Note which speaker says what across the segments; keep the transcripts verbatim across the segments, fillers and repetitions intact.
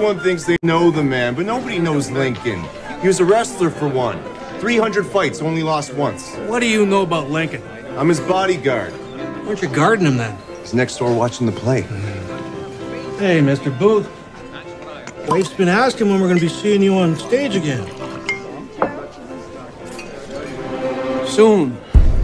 Speaker 1: Everyone thinks they know the man, but nobody knows Lincoln. He was a wrestler for one. three hundred fights, only lost once.
Speaker 2: What do you know about Lincoln?
Speaker 1: I'm his bodyguard.
Speaker 2: Why aren't you guarding him then?
Speaker 1: He's next door watching the play.
Speaker 3: Hey, Mister Booth. Wife's been asking when we're going to be seeing you on stage again.
Speaker 2: Soon.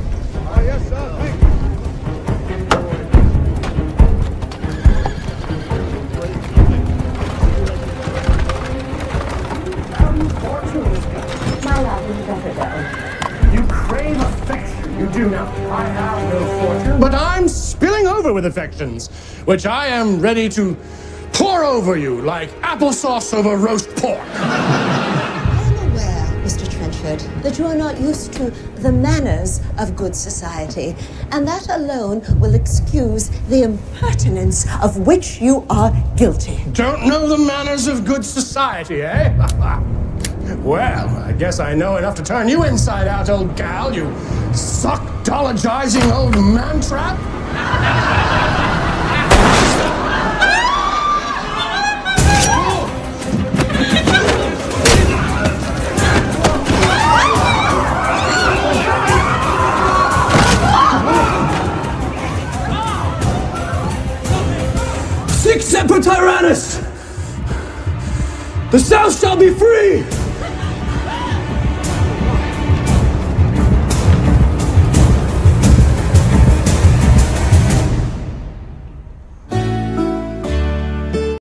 Speaker 4: You crave affection, you do not. I have no fortune, but I'm spilling over with affections, which I am ready to pour over you like applesauce over roast pork.
Speaker 5: I am aware, Mister Trenchard, that you are not used to the manners of good society, and that alone will excuse the impertinence of which you are guilty.
Speaker 4: Don't know the manners of good society, eh? Well, I guess I know enough to turn you inside out, old gal, you suck-dologizing old man-trap.
Speaker 2: Six Semper Tyrannis! The South shall be free!